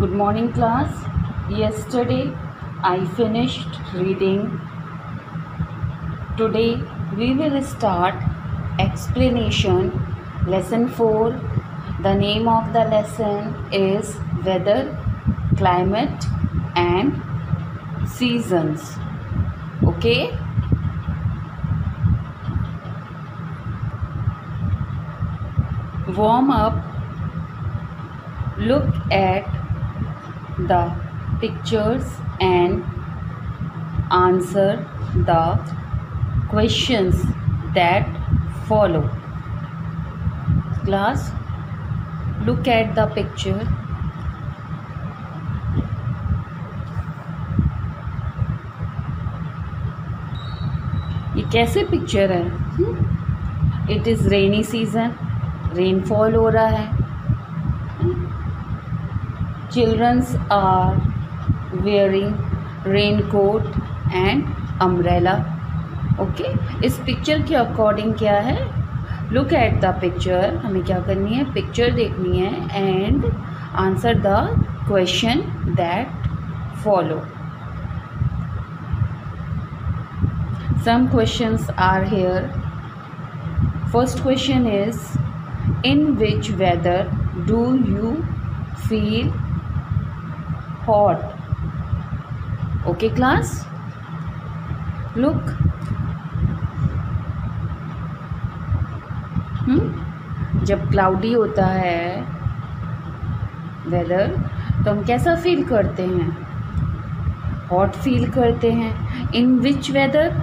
Good morning, class. Yesterday I finished reading. Today we will start explanation. Lesson 4. The name of the lesson is Weather, Climate and Seasons. Okay? Warm up. Look at the pictures and answer the questions that follow. Class, look at the picture. ये कैसे picture है? It is rainy season, rainfall हो रहा है. Childrens are wearing raincoat and umbrella. Okay, इस picture के according क्या है? Look at the picture. हमें क्या करनी है? पिक्चर देखनी है and answer the question that follow. Some questions are here. First question is, in which weather do you feel hot? Okay, class? Look. जब क्लाउडी होता है वेदर तो हम कैसा फील करते हैं? हॉट फील करते हैं. In which weather?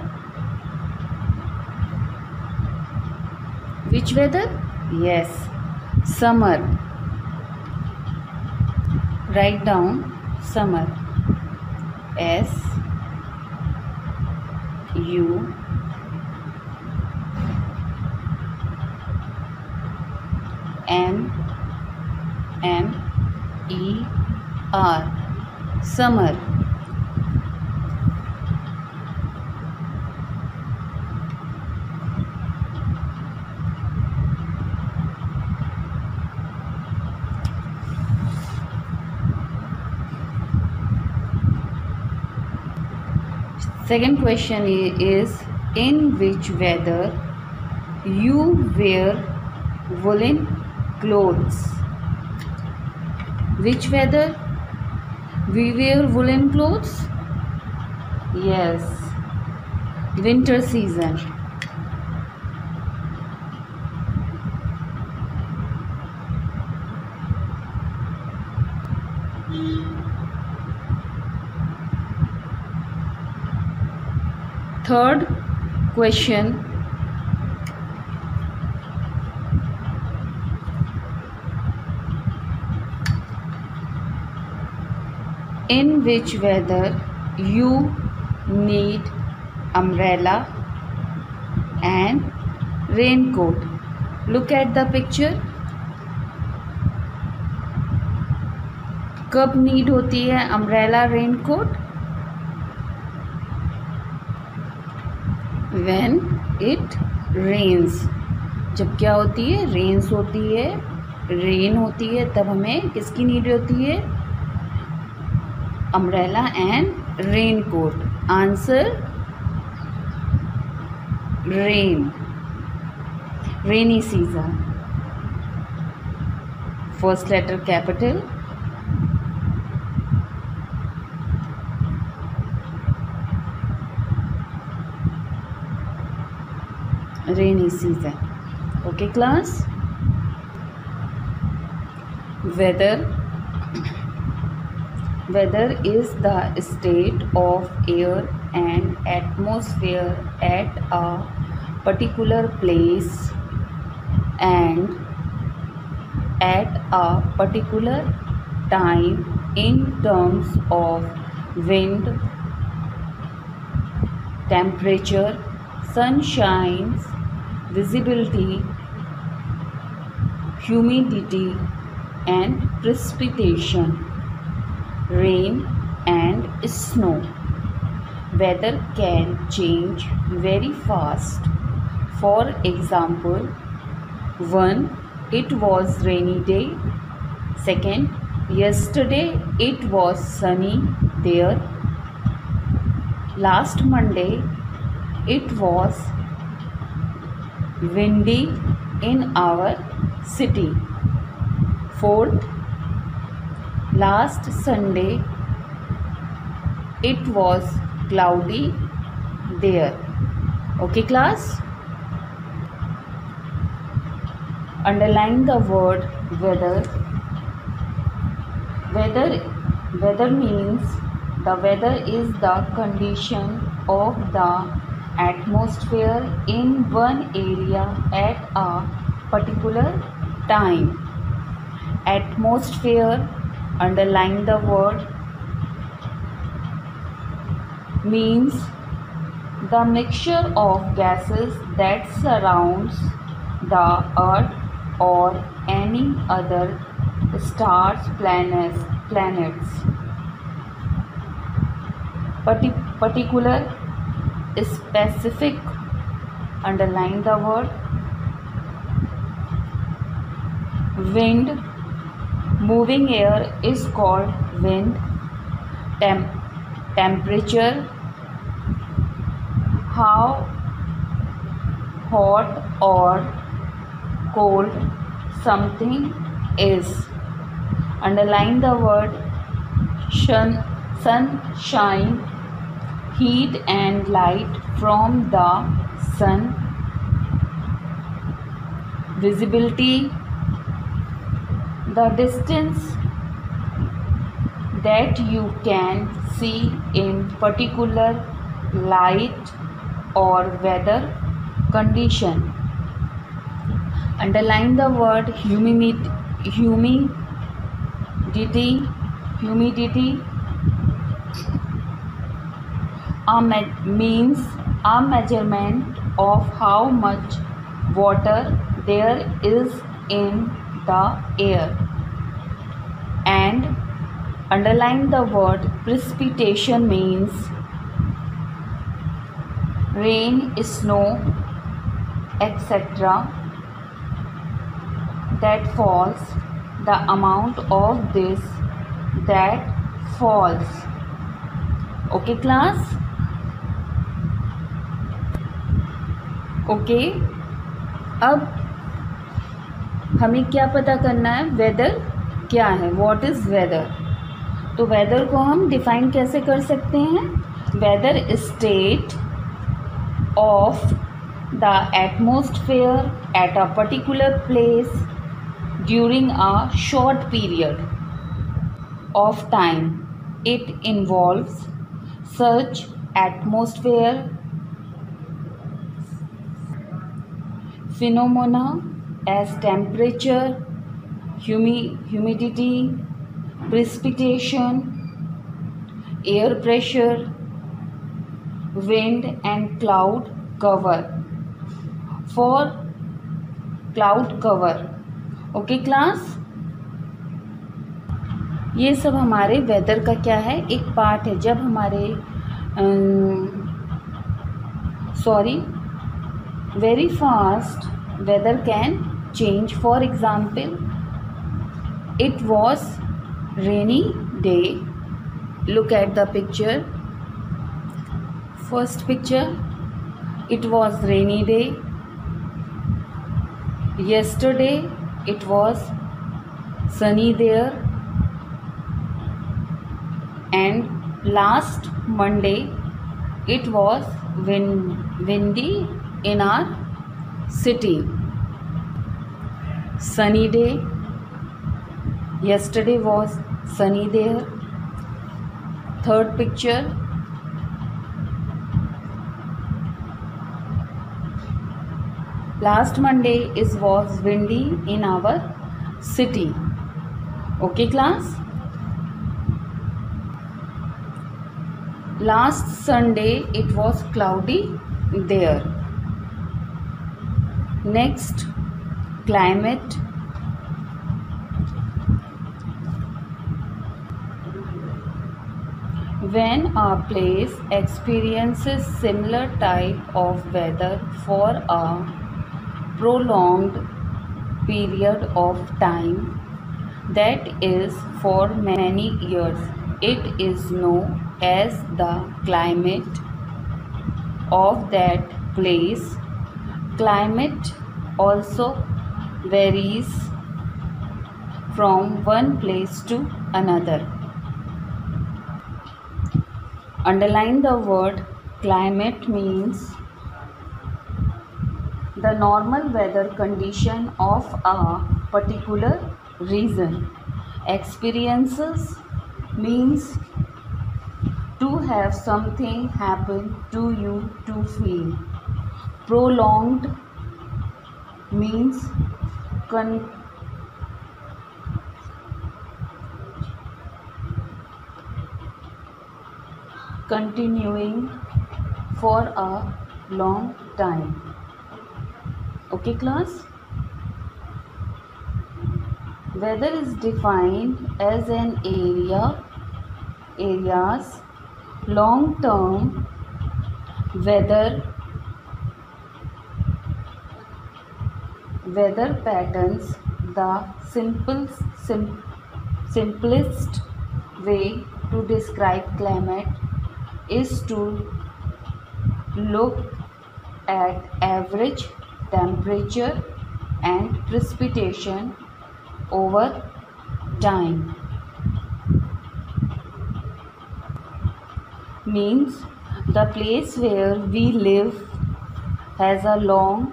Which weather? Yes, summer. Write down summer. S U M M E R. Summer. Second question is, in which weather you wear woolen clothes? Which weather we wear woolen clothes? Yes, winter season. Third question, in which weather you need umbrella and raincoat? Look at the picture. कब need होती है umbrella raincoat? When it rains. जब क्या होती है? Rains होती है, rain होती है, तब हमें किसकी नीड होती है? Umbrella and raincoat. Answer rain. Rainy season. First letter capital. Rainy season. Okay, class? Weather is the state of air and atmosphere at a particular place and at a particular time in terms of wind, temperature, sunshine, visibility, humidity and precipitation, rain and snow. Weather can change very fast. For example, 1. It was rainy day. Second, Yesterday it was sunny there. Last Monday it was windy in our city. Fourth, last Sunday it was cloudy there. Okay class? Underline the word weather. Weather means the weather is the condition of the atmosphere in one area at a particular time. Atmosphere, underline the word, means the mixture of gases that surrounds the earth or any other stars, planets. Particular, specific, underline the word. Wind, moving air is called wind. Temperature, how hot or cold something is. Underline the word sunshine, heat and light from the sun. Visibility, the distance that you can see in particular light or weather condition. Underline the word humidity. Means a measurement of how much water there is in the air. And underline the word precipitation, means rain, snow, etc. that falls, the amount of this that falls. Okay class? Okay अब हमें क्या पता करना है, weather क्या है, what is weather. तो weather को हम डिफाइन कैसे कर सकते हैं, weather state of the atmosphere at a particular place during a short period of time. It involves such atmosphere phenomena as temperature, humidity, precipitation, air pressure, wind and cloud cover. For cloud cover. Okay class? ये सब हमारे weather का क्या है, एक part है। जब हमारे very fast weather can change. For example, it was rainy day. Look at the picture, first picture, it was rainy day. yesterday it was sunny there, and last Monday it was windy in our city. Sunny day, yesterday was sunny there. Third picture, last Monday was windy in our city. Okay class? Last Sunday it was cloudy there. Next, climate. When a place experiences similar type of weather for a prolonged period of time, that is for many years. It is known as the climate of that place. Climate also varies from one place to another. Underline the word climate means the normal weather condition of a particular region. Experiences means to have something happen to you to feel. Prolonged means continuing for a long time. Okay class? Weather is defined as an area's long-term weather patterns. The simplest way to describe climate is to look at average temperature and precipitation over time. Means the place where we live has a long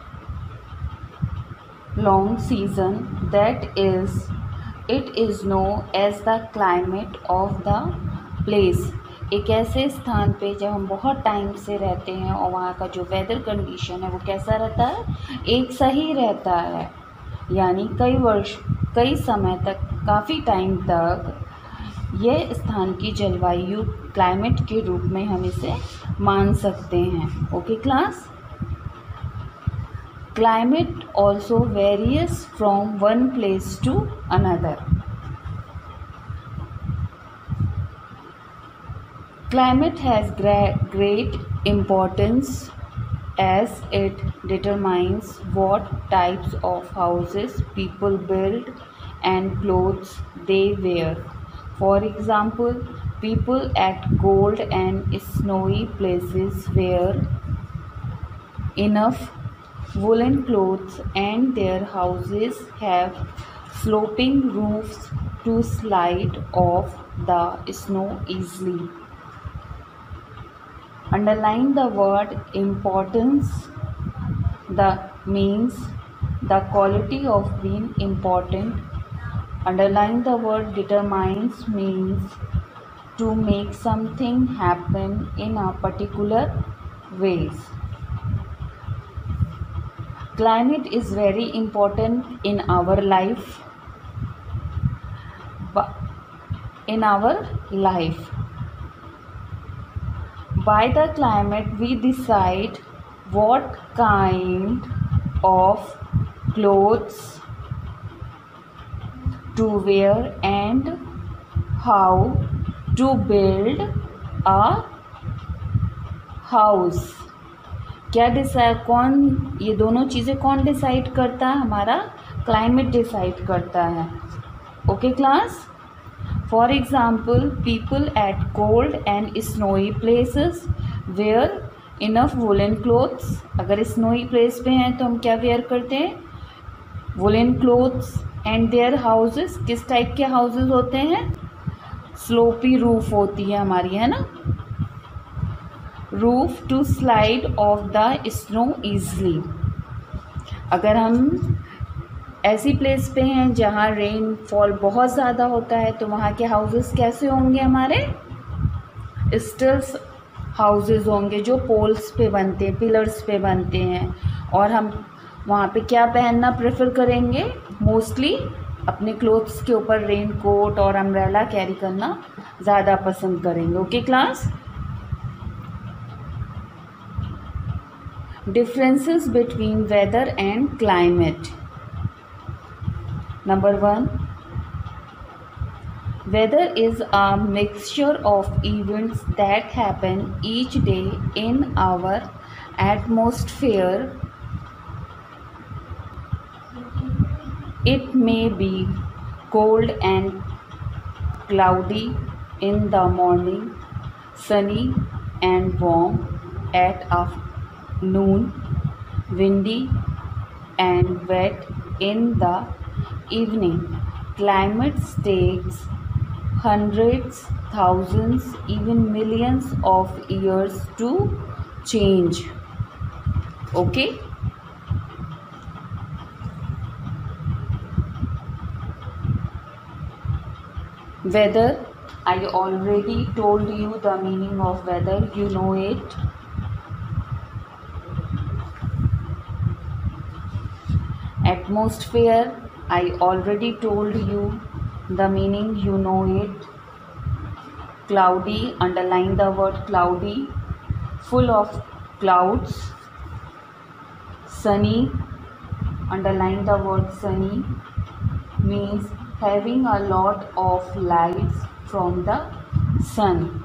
season, that is, it is known as the climate of the place. एक ऐसे स्थान पे जब हम बहुत time से रहते हैं और वहाँ का जो वेदर कंडीशन है वो कैसा रहता है, एक सही रहता है, यानी कई समय तक, काफ़ी टाइम तक यह स्थान की जलवायु क्लाइमेट के रूप में हम इसे मान सकते हैं. Okay class? Climate also varies from one place to another. Climate has great importance as it determines what types of houses people build and clothes they wear. For example, people at cold and snowy places wear enough woolen clothes and their houses have sloping roofs to slide off the snow easily. Underline the word importance. The means the quality of being important. Underline the word determines means to make something happen in a particular ways. Climate is very important in our life. By the climate we decide what kind of clothes to wear and how to build a house. क्या ये दोनों चीज़ें कौन decide करता है? हमारा climate decide करता है. Okay class? For example, people at cold and snowy places wear enough woollen clothes. अगर स्नोई प्लेस पे हैं तो हम क्या वेयर करते हैं? Woollen clothes. And their houses, किस टाइप के हाउसेस होते हैं? स्लोपी रूफ होती है हमारी, है ना? Roof to slide off the snow easily. अगर हम ऐसी प्लेस पे हैं जहाँ रेनफॉल बहुत ज़्यादा होता है तो वहाँ के हाउसेस कैसे होंगे? हमारे स्टिल्स हाउसेस होंगे जो पोल्स पे बनते हैं, पिलर्स पे बनते हैं. और हम वहाँ पे क्या पहनना प्रेफर करेंगे? मोस्टली अपने क्लोथ्स के ऊपर रेन कोट और अम्ब्रेला कैरी करना ज़्यादा पसंद करेंगे. Okay class? Differences between weather and climate. Number 1, weather is a mixture of events that happen each day in our atmosphere. It may be cold and cloudy in the morning, sunny and warm at afternoon, windy and wet in the evening. Climate takes hundreds, thousands, even millions of years to change. Okay? Weather, I already told you the meaning of weather, you know it. Atmosphere, I already told you the meaning, you know it. Cloudy, underline the word cloudy, full of clouds. Sunny, underline the word sunny, means having a lot of lights from the sun.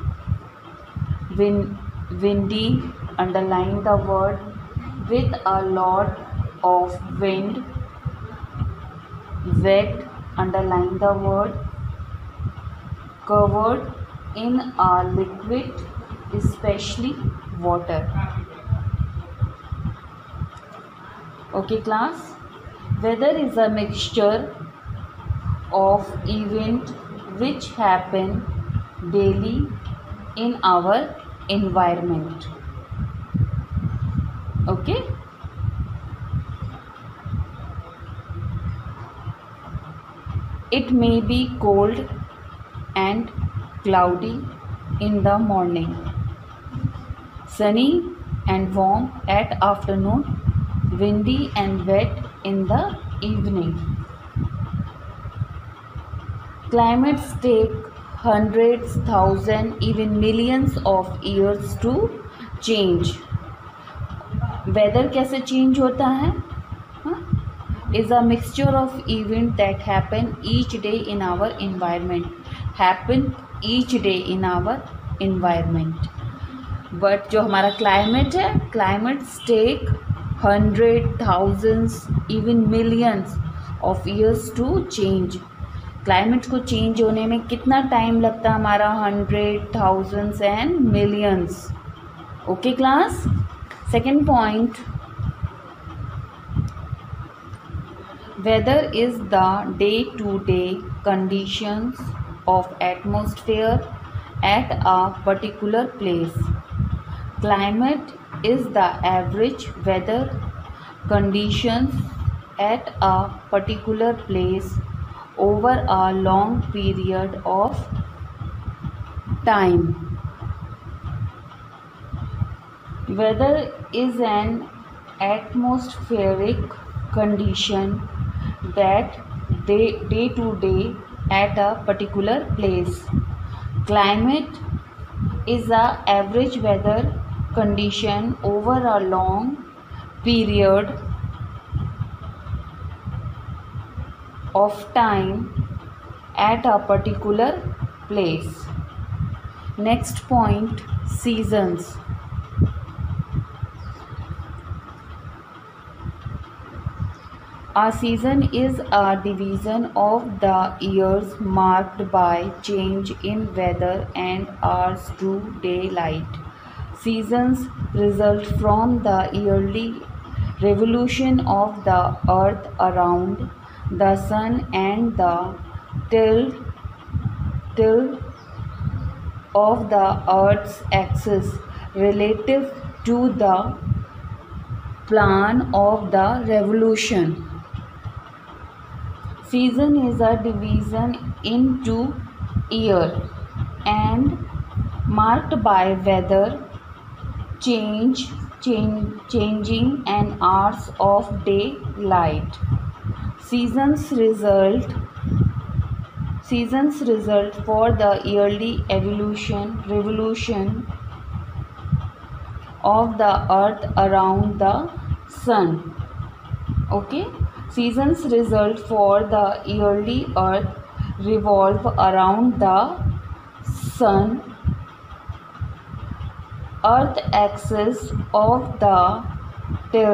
Windy, underline the word, with a lot of wind. Wet, underline the word, covered in a liquid, especially water. Okay class, weather is a mixture of events which happen daily in our environment. Okay. It may be cold and cloudy in the morning, sunny and warm at afternoon, windy and wet in the evening. Climates take hundreds, thousands, even millions of years to change. Weather कैसे change होता है? Is a mixture of events that happen each day in our environment. But जो हमारा climate है, climates take hundreds, thousands, even millions of years to change. Climate को change होने में कितना टाइम लगता है हमारा? Hundred, thousands and millions. Okay class. Second point, weather is the day-to-day conditions of atmosphere at a particular place. Climate is the average weather conditions at a particular place over a long period of time. Weather is an atmospheric condition that day to day at a particular place. Climate is a average weather condition over a long period of time at a particular place. Next point, seasons. A season is a division of the years marked by change in weather and hours to daylight. Seasons result from the yearly revolution of the earth around the sun and the tilt of the earth's axis relative to the plan of the revolution. Season is a division into year and marked by weather changing and hours of daylight. Seasons result for the yearly revolution of the earth around the sun. Okay. Seasons result for the yearly earth revolve around the sun, earth axis of the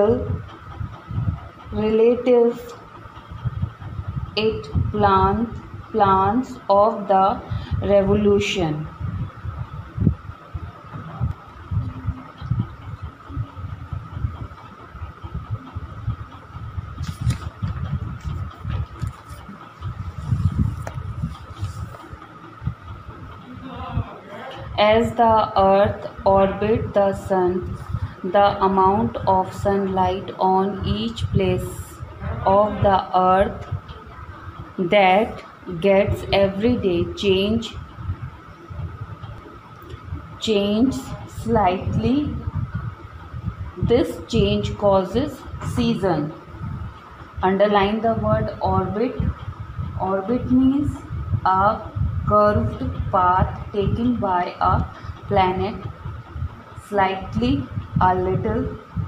tilt relative it plan plans of the revolution. As the earth orbits the sun, the amount of sunlight on each place of the earth that gets every day changes slightly. This change causes season. Underline the word orbit. Orbit means a curved path taken by a planet slightly, a little.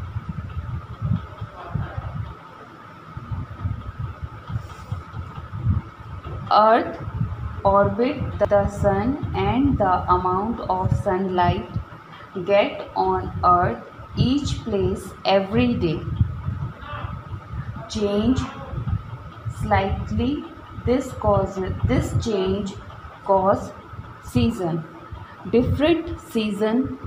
Earth orbits the sun, and the amount of sunlight get on earth each place every day change slightly. This change cause season. Different season: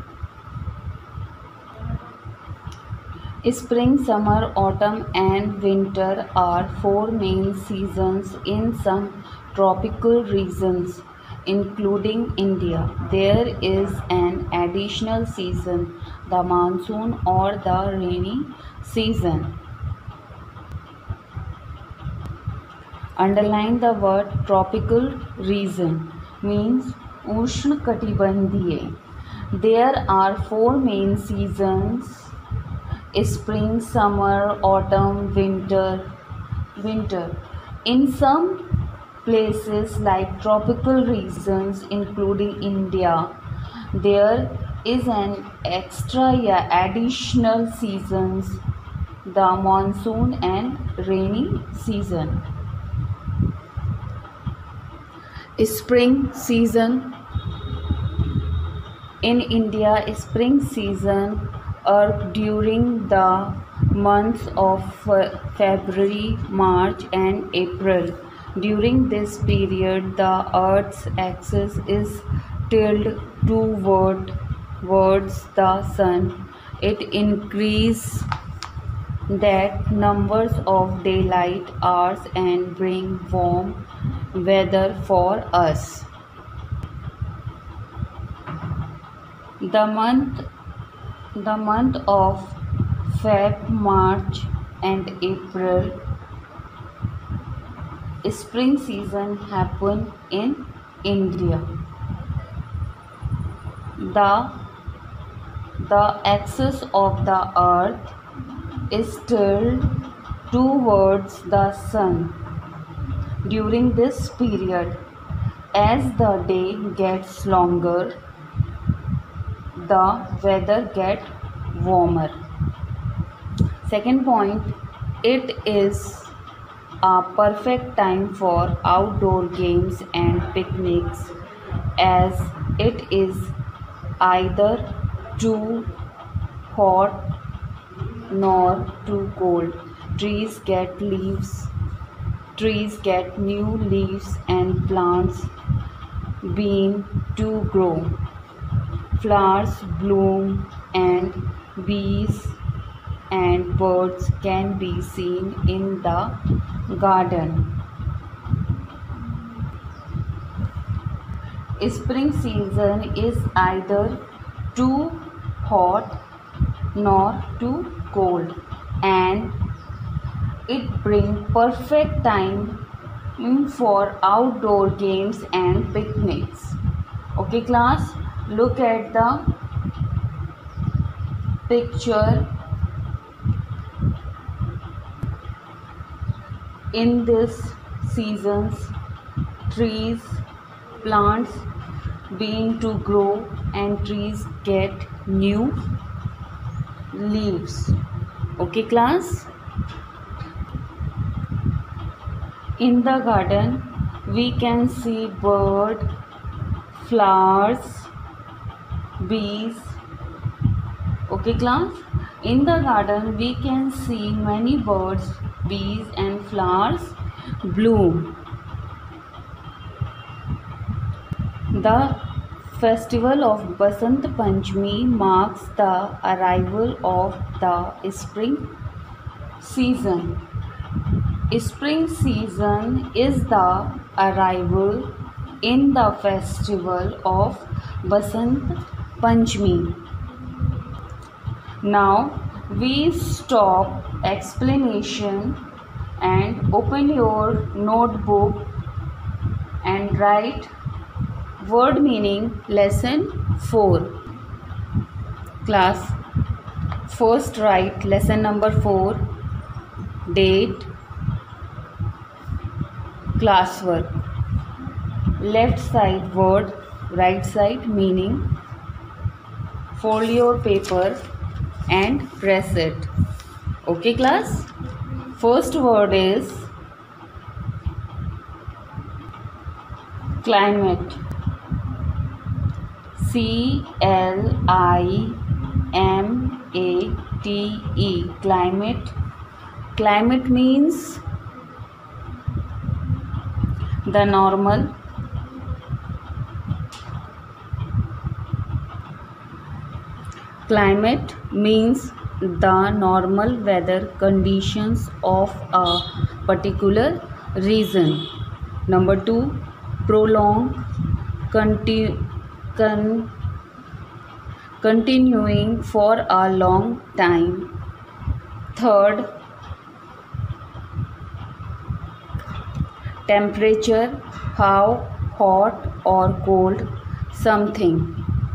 spring, summer, autumn and winter are four main seasons in some tropical regions, including India. There is an additional season, the monsoon or the rainy season. Underline the word tropical region, means Ushnakatibandhiye. There are four main seasons: spring, summer, autumn, winter. In some places like tropical regions including India, there is an additional seasons, the monsoon and rainy season. Spring season. In India, spring season occurs during the months of February, March and April. During this period, the Earth's axis is tilted towards the Sun. It increases that numbers of daylight hours and bring warm weather for us. The month of Feb, March and April, spring season happen in India. The axis of the earth is tilted towards the sun. During this period, as the day gets longer, the weather gets warmer. Second point, it is a perfect time for outdoor games and picnics, as it is either too hot nor too cold. Trees get new leaves and plants begin to grow. Flowers bloom and bees and birds can be seen in the garden. Spring season is either too hot nor too cold, and it brings perfect time for outdoor games and picnics. Okay class, look at the picture. In this seasons, trees, plants begin to grow and trees get new leaves. Okay class, in the garden we can see bird, flowers, bees. Okay class, in the garden we can see many birds, bees and flowers bloom. The festival of Basant Panchami marks the arrival of the spring season. Spring season is the arrival in the festival of Basant Panchami. Now we stop explanation and open your notebook and write word meaning lesson 4. Class, first write lesson number 4, date, classwork. Left side word, right side meaning. Fold your paper and press it. Okay class? First word is climate. CLIMATE. Climate. Climate means the normal. Climate means the normal weather conditions of a particular region. Number 2, prolong, continuing for a long time. Third, temperature, how hot or cold something.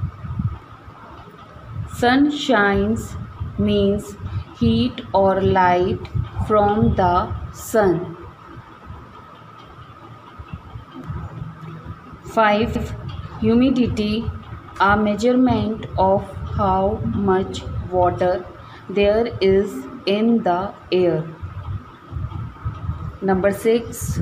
Sun shines means heat or light from the sun. 5. Humidity, a measurement of how much water there is in the air. Number 6.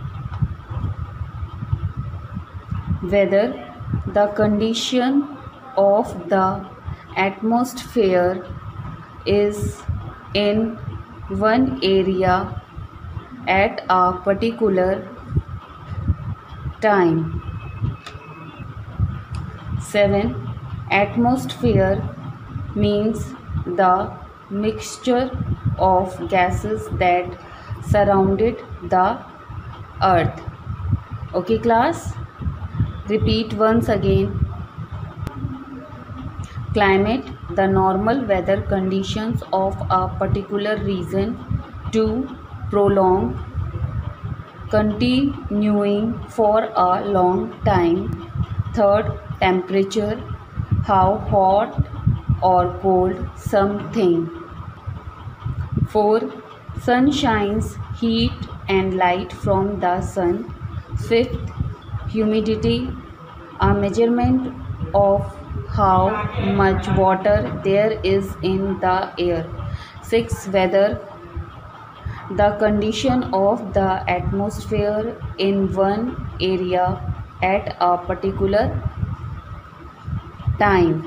Weather, the condition of the atmosphere is in one area at a particular time. 7. Atmosphere means the mixture of gases that surrounded the earth. Okay class? Repeat once again. Climate, the normal weather conditions of a particular region. 2. Prolong, continuing for a long time. 3rd, temperature, how hot or cold something. 4. Sun shines, heat and light from the sun. 5th, humidity, a measurement of how much water there is in the air. 6. Weather, the condition of the atmosphere in one area at a particular time.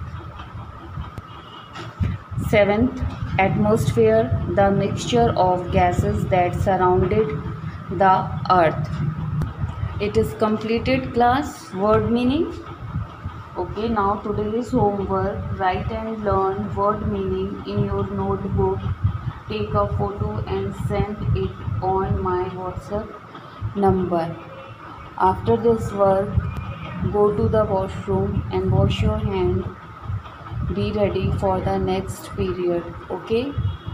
7th, atmosphere, the mixture of gases that surrounded the earth. It is completed class. Word meaning. Okay, now today's homework, write and learn word meaning in your notebook. Take a photo and send it on my WhatsApp number. After this work, go to the washroom and wash your hand. Be ready for the next period. Okay.